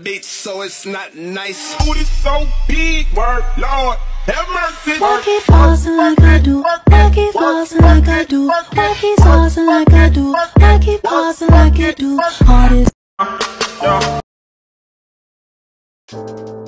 beach, so it's not nice. Booty so big, word, Lord, have mercy. Why keep pausing like I do? Why keep pausing like I do? Why keep pausing like I do? Why keep pausing like I do? Heart is